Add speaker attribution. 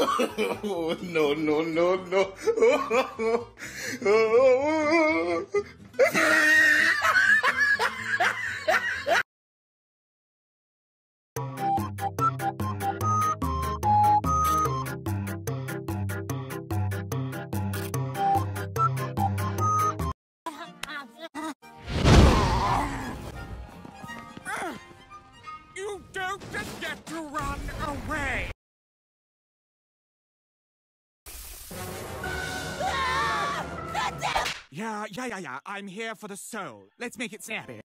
Speaker 1: Oh, no, no, no, no.
Speaker 2: You don't just get to run away! Yeah. I'm here for the soul. Let's make it snappy.